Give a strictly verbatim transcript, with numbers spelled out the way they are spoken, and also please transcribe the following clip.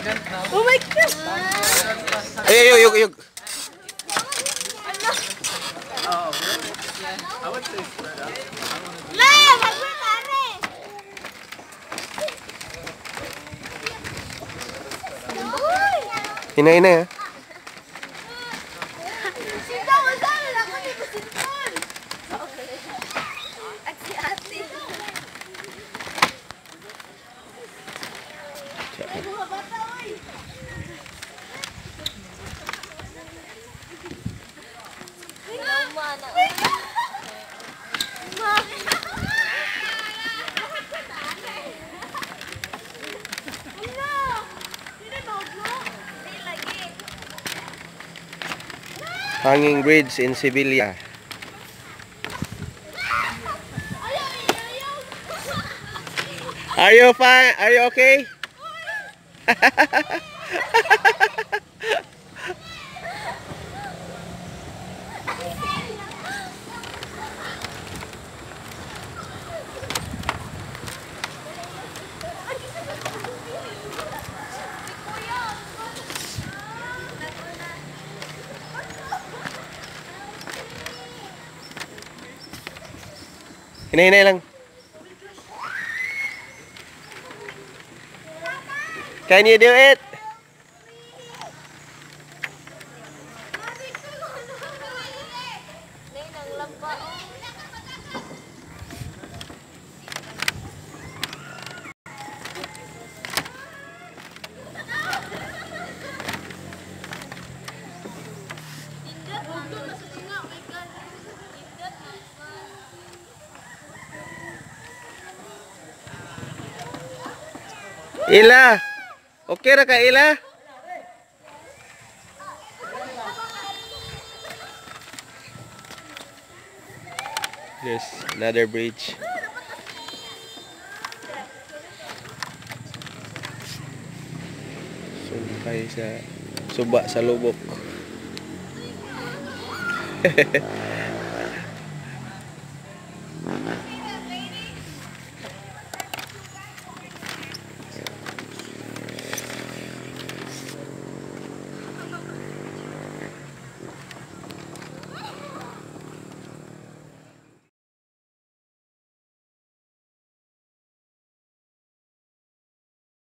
Oh my God! Ay, ay, yug, yug. Ma! Magpapare! Ina-ina ya. Sinta mo saan? Ako di ba sinton? At si ate. Ay, mga bata, oy! Ma! Hanging bridge in Sevilla. Are you fine? Are you okay? Hinay-hinay lang. Can you do it? Ila. Okay ra ka, Ila? There's another bridge. Sumpay sa suba sa lubok.